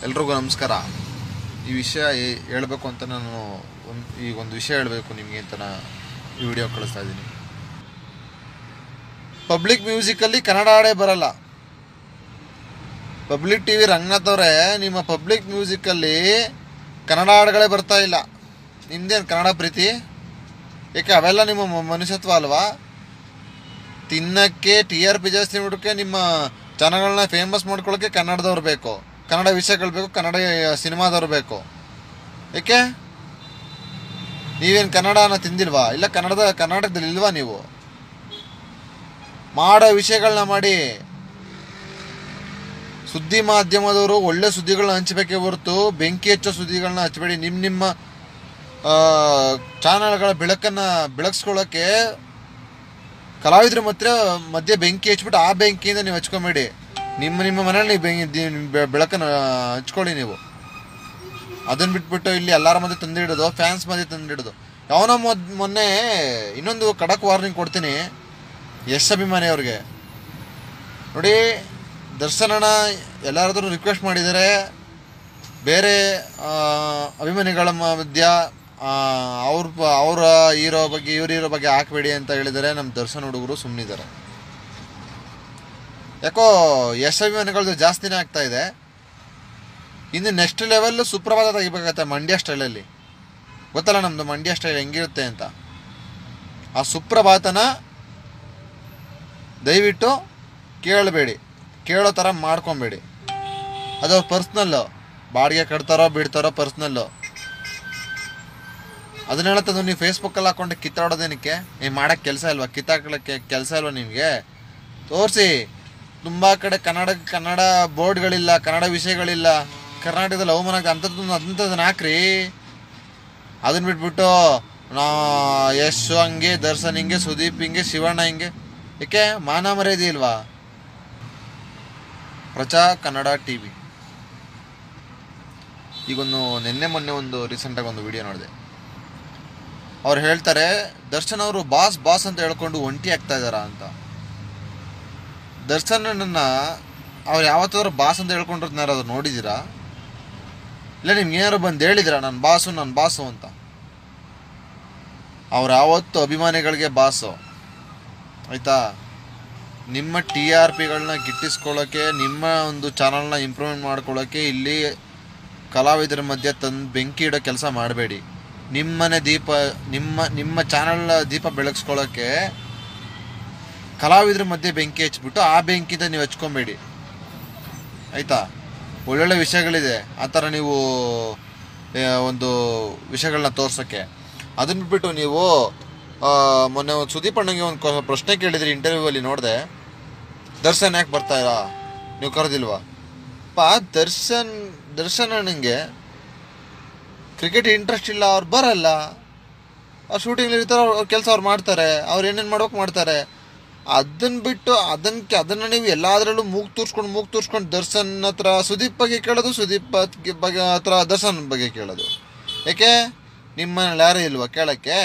ಎಲ್ರಿಗೂ ನಮಸ್ಕಾರ. ಈ ವಿಷಯ ಹೇಳಬೇಕು ಅಂತ ನಾನು ಒಂದು ವಿಷಯ ಹೇಳಬೇಕು ನಿಮಗೆ ಅಂತ ಈ ವಿಡಿಯೋ ಕಳಿಸ್ತಾ ಇದ್ದೀನಿ. ಪಬ್ಲಿಕ್ ಮ್ಯೂಸಿಕಲ್ಲಿ ಕನ್ನಡ ಹಾಡೇ ಬರಲ್ಲ. ಪಬ್ಲಿಕ್ ಟಿವಿ ರಂಗನಾಥ್ ಅವರೇ, ನಿಮ್ಮ ಪಬ್ಲಿಕ್ ಮ್ಯೂಸಿಕಲ್ಲಿ ಕನ್ನಡ ಹಾಡುಗಳೇ ಬರ್ತಾ ಇಲ್ಲ. ನಿಮ್ದೇನು ಕನ್ನಡ ಪ್ರೀತಿ? ಏಕೆ ಅವೆಲ್ಲ ನಿಮ್ಮ ಮನುಷ್ಯತ್ವ ಅಲ್ವಾ? ತಿನ್ನಕ್ಕೆ TRP ಜಾಸ್ತಿ ಮಾಡೋಕ್ಕೆ, ನಿಮ್ಮ ಚಾನಲ್ಗಳನ್ನ ಫೇಮಸ್ ಮಾಡ್ಕೊಳ್ಳೋಕ್ಕೆ ಕನ್ನಡದವ್ರು ಬೇಕು, ಕನ್ನಡ ವಿಷಯಗಳು ಬೇಕು, ಕನ್ನಡ ಸಿನಿಮಾದವ್ರು ಬೇಕು. ಏಕೆ ನೀವೇನು ಕನ್ನಡನ ತಿಂದಿಲ್ವಾ? ಇಲ್ಲ ಕರ್ನಾಟಕದಲ್ಲಿ ಇಲ್ವಾ? ನೀವು ಮಾಡೋ ವಿಷಯಗಳನ್ನ ಮಾಡಿ. ಸುದ್ದಿ ಮಾಧ್ಯಮದವರು ಒಳ್ಳೆ ಸುದ್ದಿಗಳನ್ನ ಹಂಚಬೇಕೇ ಹೊರತು ಬೆಂಕಿ ಹಚ್ಚೋ ಸುದ್ದಿಗಳನ್ನ ಹಚ್ಚಬೇಡಿ. ನಿಮ್ಮ ಚಾನಲ್ಗಳ ಬೆಳಕನ್ನು ಬೆಳಗಿಸ್ಕೊಳ್ಳೋಕ್ಕೆ ಕಲಾವಿದ್ರ ಮಧ್ಯೆ ಬೆಂಕಿ ಹಚ್ಬಿಟ್ಟು ಆ ಬೆಂಕಿಯಿಂದ ನೀವು ಹಚ್ಕೊಂಬೇಡಿ. ನಿಮ್ಮ ಮನೇಲಿ ಬೆಳಕನ್ನು ಹಚ್ಕೊಳ್ಳಿ ನೀವು. ಅದನ್ನು ಬಿಟ್ಬಿಟ್ಟು ಇಲ್ಲಿ ಎಲ್ಲರ ಮಧ್ಯೆ ತಂದಿಡೋದು, ಫ್ಯಾನ್ಸ್ ಮಧ್ಯೆ ತಂದಿಡೋದು. ಯಾವನೋ ಮೊನ್ನೆ ಇನ್ನೊಂದು ಖಡಕ್ ವಾರ್ನಿಂಗ್ ಕೊಡ್ತೀನಿ ಯಶ್ ಅಭಿಮಾನಿಯವ್ರಿಗೆ. ನೋಡಿ, ದರ್ಶನ್ ಅಣ್ಣ ಎಲ್ಲರಾದ್ರೂ ರಿಕ್ವೆಸ್ಟ್ ಮಾಡಿದ್ದಾರೆ, ಬೇರೆ ಅಭಿಮಾನಿಗಳ ಮಧ್ಯ ಅವ್ರ ಹೀರೋ ಬಗ್ಗೆ ಇವ್ರ ಹೀರೋ ಬಗ್ಗೆ ಹಾಕಬೇಡಿ ಅಂತ ಹೇಳಿದರೆ ನಮ್ಮ ದರ್ಶನ್ ಹುಡುಗರು ಸುಮ್ಮನಿದ್ದಾರೆ. ಯಾಕೋ ಯಶ್ ಅಭಿಮಾನಿಗಳದ್ದು ಜಾಸ್ತಿನೇ ಆಗ್ತಾ ಇದೆ. ಇನ್ನು ನೆಕ್ಸ್ಟ್ ಲೆವೆಲ್ ಸುಪ್ರಭಾತ ತೆಗಿಬೇಕಾಗತ್ತೆ ಮಂಡ್ಯ ಸ್ಟೈಲಲ್ಲಿ. ಗೊತ್ತಲ್ಲ ನಮ್ಮದು ಮಂಡ್ಯ ಸ್ಟೈಲ್ ಹೆಂಗಿರುತ್ತೆ ಅಂತ. ಆ ಸುಪ್ರಭಾತನ ದಯವಿಟ್ಟು ಕೇಳಬೇಡಿ, ಕೇಳೋ ಥರ ಮಾಡ್ಕೊಬೇಡಿ. ಅದು ಅವ್ರ ಪರ್ಸ್ನಲ್ಲು, ಬಾಡಿಗೆ ಕಟ್ತಾರೋ ಬಿಡ್ತಾರೋ ಪರ್ಸ್ನಲ್ಲು. ಅದನ್ನ ಹೇಳತ್ತದು ನೀವು ಫೇಸ್ಬುಕ್ಕಲ್ಲಿ ಹಾಕ್ಕೊಂಡು ಕಿತ್ತಾಡೋದೇನಕ್ಕೆ? ನೀವು ಮಾಡೋಕ್ಕೆ ಕೆಲಸ ಇಲ್ವಾ? ಕಿತ್ತಾಕೊಳ್ಳೋಕ್ಕೆ ಕೆಲಸ ಇಲ್ವಾ ನಿಮಗೆ? ತೋರಿಸಿ. ತುಂಬ ಕಡೆ ಕನ್ನಡ ಬೋರ್ಡ್ಗಳಿಲ್ಲ, ಕನ್ನಡ ವಿಷಯಗಳಿಲ್ಲ. ಕರ್ನಾಟಕದಲ್ಲಿ ಅವಮಾನ ಅಂಥದ್ದನ್ನ ಹಾಕ್ರಿ. ಅದನ್ನ ಬಿಟ್ಬಿಟ್ಟು ಯಶ್ ಹಂಗೆ, ದರ್ಶನ್ ಹಿಂಗೆ, ಸುದೀಪ್ ಹಿಂಗೆ, ಶಿವಣ್ಣ ಹಿಂಗೆ. ಏಕೆ ಮಾನ ಮರ್ಯಾದೆ ಇಲ್ವಾ? ಪ್ರಜಾ ಕನ್ನಡ TV ಈಗೊಂದು ಮೊನ್ನೆ ಒಂದು ರೀಸೆಂಟಾಗಿ ಒಂದು ವಿಡಿಯೋ ನೋಡಿದೆ. ಅವ್ರು ಹೇಳ್ತಾರೆ, ದರ್ಶನ್ ಅವರು ಬಾಸ್ ಅಂತ ಹೇಳ್ಕೊಂಡು ಒಂಟಿ ಆಗ್ತಾ ಇದ್ದಾರಾ ಅಂತ. ದರ್ಶನನ್ನ ಅವ್ರು ಯಾವತ್ತಾದ್ರೂ ಬಾಸ್ ಅಂತ ಹೇಳ್ಕೊಂಡಿರ್ತಾರು ನೋಡಿದ್ದೀರಾ? ಇಲ್ಲ ನಿಮ್ಗೆ ಏನಾರು ಬಂದು ಹೇಳಿದಿರಾ ನನ್ನ ಬಾಸು ಅಂತ? ಅವ್ರು ಯಾವತ್ತು ಅಭಿಮಾನಿಗಳಿಗೆ ಬಾಸು, ಆಯಿತಾ? ನಿಮ್ಮ TRPಗಳನ್ನ ಗಿಟ್ಟಿಸ್ಕೊಳ್ಳೋಕ್ಕೆ, ನಿಮ್ಮ ಒಂದು ಚಾನಲ್ನ ಇಂಪ್ರೂವ್ಮೆಂಟ್ ಮಾಡ್ಕೊಳ್ಳೋಕ್ಕೆ ಇಲ್ಲಿ ಕಲಾವಿದರ ಮಧ್ಯೆ ತಂದು ಬೆಂಕಿ ಇಡೋ ಕೆಲಸ ಮಾಡಬೇಡಿ. ನಿಮ್ಮನೆ ದೀಪ, ನಿಮ್ಮ ಚಾನಲ್ ದೀಪ ಬೆಳಗಿಸ್ಕೊಳ್ಳೋಕ್ಕೆ ಕಲಾವಿದ್ರ ಮಧ್ಯೆ ಬೆಂಕಿ ಹಚ್ಬಿಟ್ಟು ಆ ಬೆಂಕಿಯಿಂದ ನೀವು ಹಚ್ಕೊಬೇಡಿ, ಆಯಿತಾ? ಒಳ್ಳೊಳ್ಳೆ ವಿಷಯಗಳಿದೆ ಆ ಥರ ನೀವು ಒಂದು ವಿಷಯಗಳನ್ನ ತೋರ್ಸೋಕ್ಕೆ. ಅದನ್ನ ಬಿಟ್ಬಿಟ್ಟು ನೀವು ಮೊನ್ನೆ ಒಂದು ಸುದೀಪ್ ಅಣ್ಣಂಗೆ ಒಂದು ಪ್ರಶ್ನೆ ಕೇಳಿದ್ರಿ ಇಂಟರ್ವ್ಯೂವಲ್ಲಿ, ನೋಡಿದೆ. ದರ್ಶನ್ ಯಾಕೆ ಬರ್ತಾಯಿಲ್ಲ, ನೀವು ಕರೆದಿಲ್ವಾ? ದರ್ಶನ್ ಅಣ್ಣಂಗೆ ಕ್ರಿಕೆಟ್ ಇಂಟ್ರೆಸ್ಟ್ ಇಲ್ಲ, ಅವ್ರು ಬರಲ್ಲ. ಅವ್ರು ಶೂಟಿಂಗ್ ಇರ್ತಾರೆ, ಅವ್ರ ಕೆಲಸ ಅವ್ರು ಮಾಡ್ತಾರೆ, ಅವ್ರು ಏನೇನು ಮಾಡ್ಬೇಕು ಮಾಡ್ತಾರೆ. ಅದನ್ನು ಬಿಟ್ಟು ಅದನ್ನು ನೀವು ಎಲ್ಲದರಲ್ಲೂ ಮೂಗು ತೂರ್ಸ್ಕೊಂಡು ದರ್ಶನ್ ಹತ್ರ ಸುದೀಪ್ ಬಗ್ಗೆ ಕೇಳೋದು, ಸುದೀಪ್ ಬಗ್ಗೆ ಹತ್ರ ದರ್ಶನ್ ಬಗ್ಗೆ ಕೇಳೋದು. ಏಕೆ ನಿಮ್ಮನೇಲಿ ಯಾರೂ ಇಲ್ವಾ ಕೇಳೋಕ್ಕೆ?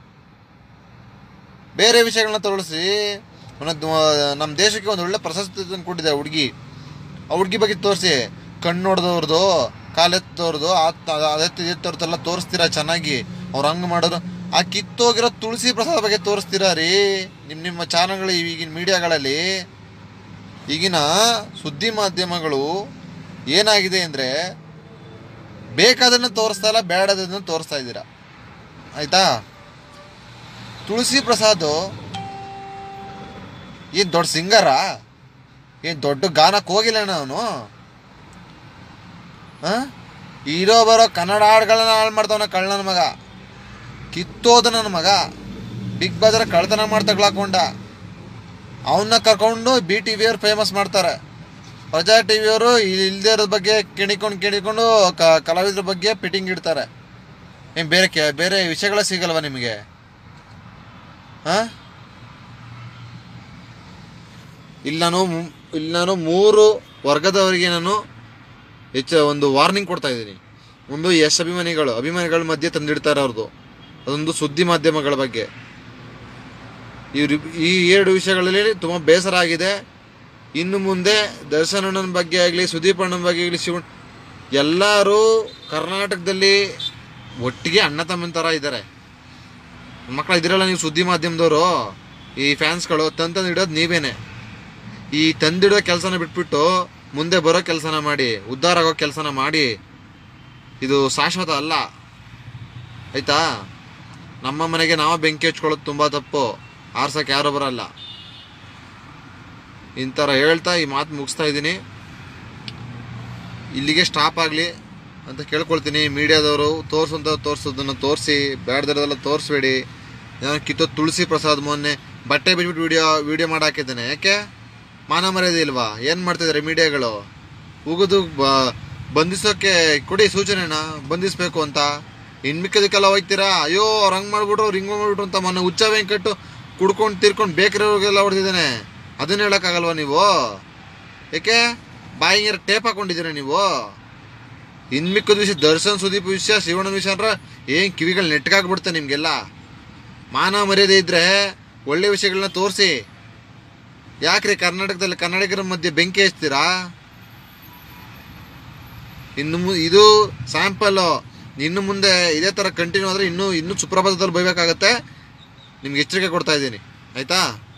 ಬೇರೆ ವಿಷಯಗಳನ್ನ ತೋರಿಸಿ. ನಮ್ಮ ದೇಶಕ್ಕೆ ಒಂದು ಒಳ್ಳೆ ಪ್ರಶಸ್ತಿ ಕೊಟ್ಟಿದೆ ಹುಡುಗಿ. ಆ ಹುಡುಗಿ ಬಗ್ಗೆ ತೋರಿಸಿ. ಕಣ್ಣು ನೋಡ್ದವ್ರದ್ದು, ಕಾಲೆತ್ತವ್ರದ್ದು, ಅದೆತ್ತವ್ರದ್ದೆಲ್ಲ ತೋರಿಸ್ತೀರಾ ಚೆನ್ನಾಗಿ. ಅವ್ರು ಹಂಗೆ ಮಾಡೋದು. ಆ ಕಿತ್ತೋಗಿರೋ ತುಳಸಿ ಪ್ರಸಾದ ಬಗ್ಗೆ ತೋರಿಸ್ತೀರಾ ರೀ ನಿಮ್ಮ ಚಾನಲ್ಗಳು. ಈಗಿನ ಮೀಡಿಯಾಗಳಲ್ಲಿ, ಈಗಿನ ಸುದ್ದಿ ಮಾಧ್ಯಮಗಳು ಏನಾಗಿದೆ ಅಂದರೆ, ಬೇಕಾದನ್ನು ತೋರಿಸ್ತಾ ಇಲ್ಲ, ಬೇಡದನ್ನು ತೋರಿಸ್ತಾ ಇದ್ದೀರಾ, ಆಯಿತಾ? ತುಳಸಿ ಪ್ರಸಾದ್ ಏನು ದೊಡ್ಡ ಸಿಂಗರಾ? ಏನು ದೊಡ್ಡ ಗಾನಕ್ಕೆ ಹೋಗಿಲ್ಲಣ್ಣ ಅವನು? ಇರೋ ಬರೋ ಕನ್ನಡ ಹಾಡುಗಳನ್ನ ಹಾಳು ಮಾಡ್ತಾವನ ಕಳ್ಳನ ಮಗ, ಕಿತ್ತೋದ ನನ್ನ ಮಗ. ಬಿಗ್ ಬಾಜಾರ ಕಳ್ತನ ಮಾಡ್ತಗ್ಲಾಕೊಂಡ. ಅವನ್ನ ಕರ್ಕೊಂಡು BTV ಅವ್ರು ಫೇಮಸ್ ಮಾಡ್ತಾರೆ. ಪ್ರಜಾ TV ಅವರು ಇಲ್ದೇ ಇರೋದ್ರ ಬಗ್ಗೆ ಕೇಳಿಕೊಂಡು ಕಲಾವಿದ್ರ ಬಗ್ಗೆ ಫಿಟ್ಟಿಂಗ್ ಇಡ್ತಾರೆ. ಏನು ಬೇರೆ ವಿಷಯಗಳ ಸಿಗಲ್ವ ನಿಮಗೆ? ಇಲ್ಲಿ ನಾನು 3 ವರ್ಗದವರಿಗೆ ನಾನು ಒಂದು ವಾರ್ನಿಂಗ್ ಕೊಡ್ತಾ ಇದ್ದೀನಿ. ಒಂದು ಯಶ್ ಅಭಿಮಾನಿಗಳ ಮಧ್ಯೆ ತಂದಿಡ್ತಾರೆ ಅವ್ರದ್ದು. ಅದೊಂದು ಸುದ್ದಿ ಮಾಧ್ಯಮಗಳ ಬಗ್ಗೆ. ಈ 2 ವಿಷಯಗಳಲ್ಲಿ ತುಂಬ ಬೇಸರ ಆಗಿದೆ. ಇನ್ನು ಮುಂದೆ ದರ್ಶನ್ ಅಣ್ಣನ ಬಗ್ಗೆ ಆಗಲಿ, ಸುದೀಪ್ ಅಣ್ಣನ ಬಗ್ಗೆ ಆಗಲಿ, ಎಲ್ಲರೂ ಕರ್ನಾಟಕದಲ್ಲಿ ಒಟ್ಟಿಗೆ ಅಣ್ಣ ತಮ್ಮನ ಥರ ಇದ್ದಾರೆ. ಮಕ್ಕಳು ಇದಿರಲ್ಲ, ನೀವು ಸುದ್ದಿ ಮಾಧ್ಯಮದವರು, ಈ ಫ್ಯಾನ್ಸ್ಗಳು ತಂದು ಇಡೋದು ನೀವೇನೆ. ಈ ತಂದಿಡೋ ಕೆಲಸನ ಬಿಟ್ಬಿಟ್ಟು ಮುಂದೆ ಬರೋ ಕೆಲಸನ ಮಾಡಿ, ಉದ್ಧಾರ ಆಗೋ ಕೆಲಸನ ಮಾಡಿ. ಇದು ಶಾಶ್ವತ ಅಲ್ಲ, ಆಯ್ತಾ? ನಮ್ಮ ಮನೆಗೆ ನಾವು ಬೆಂಕಿ ಹಚ್ಕೊಳ್ಳೋದು ತುಂಬ ತಪ್ಪು, ಆರ್ಸಕ್ಕೆ ಯಾರು ಬರಲ್ಲ. ಇಂಥರ ಹೇಳ್ತಾ ಈ ಮಾತು ಮುಗಿಸ್ತಾ ಇದ್ದೀನಿ. ಇಲ್ಲಿಗೆ ಸ್ಟಾಪ್ ಆಗಲಿ ಅಂತ ಕೇಳ್ಕೊಳ್ತೀನಿ. ಮೀಡಿಯಾದವರು ತೋರಿಸೋದನ್ನು ತೋರಿಸಿ, ಬೇಡದಿರೋದೆಲ್ಲ ತೋರಿಸ್ಬೇಡಿ. ನಾನು ಕಿತ್ತೋದು ತುಳಸಿ ಪ್ರಸಾದ್ ಮೊನ್ನೆ ಬಟ್ಟೆ ಬಿಟ್ಬಿಟ್ಟು ವಿಡಿಯೋ ಮಾಡಿ ಹಾಕಿದ್ದೇನೆ. ಯಾಕೆ? ಮಾನ ಮರ್ಯಾದೆ ಇಲ್ವಾ? ಏನು ಮಾಡ್ತಿದ್ದಾರೆ ಮೀಡಿಯಾಗಳು? ಉಗಿದು ಬಂಧಿಸೋಕ್ಕೆ ಕೊಡಿ ಸೂಚನೆನ, ಬಂಧಿಸಬೇಕು ಅಂತ. ಇನ್ಮಿಕ್ಕದಕ್ಕೆಲ್ಲ ಹೋಗ್ತೀರಾ, ಅಯ್ಯೋ ಅವ್ರು ಹಂಗೆ ಮಾಡ್ಬಿಟ್ರು, ಅವ್ರು ಹಿಂಗೆ ಮಾಡ್ಬಿಟ್ರು ಅಂತ. ಮೊನ್ನೆ ಹುಚ್ಚ ವೆಂಕಟ್ಟು ಕುಡ್ಕೊಂಡು ತೀರ್ಕೊಂಡು ಬೇಕರಿಯವ್ರಿಗೆಲ್ಲ ಹೊಡೆದಿದ್ದಾನೆ. ಅದನ್ನ ಹೇಳೋಕ್ಕಾಗಲ್ವ ನೀವು? ಏಕೆ ಬಾಯಿಗೆ ಟೇಪ್ ಹಾಕೊಂಡಿದ್ದೀರಾ ನೀವು? ಇನ್ಮಿಕ್ಕದ ವಿಷಯ, ದರ್ಶನ್ ಸುದೀಪ್ ವಿಷಯ, ಶಿವಣ್ಣನ ವಿಷಯ ಅಂದ್ರೆ ಏನು ಕಿವಿಗಳು ನೆಟ್ಗಾಗ್ಬಿಡುತ್ತೆ ನಿಮಗೆಲ್ಲ. ಮಾನ ಮರ್ಯಾದೆ ಇದ್ದರೆ ಒಳ್ಳೆ ವಿಷಯಗಳನ್ನ ತೋರಿಸಿ. ಯಾಕ್ರಿ ಕರ್ನಾಟಕದಲ್ಲಿ ಕನ್ನಡಿಗರ ಮಧ್ಯೆ ಬೆಂಕಿ ಹಚ್ತೀರಾ? ಇದು ಸ್ಯಾಂಪಲ್ಲು. ಇನ್ನು ಮುಂದೆ ಇದೇ ಥರ ಕಂಟಿನ್ಯೂ ಆದರೆ ಇನ್ನೂ ಸುಪ್ರಭಾತದಲ್ಲಿ ಬೈಬೇಕಾಗತ್ತೆ. ನಿಮ್ಗೆ ಎಚ್ಚರಿಕೆ ಕೊಡ್ತಾ ಇದ್ದೀನಿ, ಆಯಿತಾ?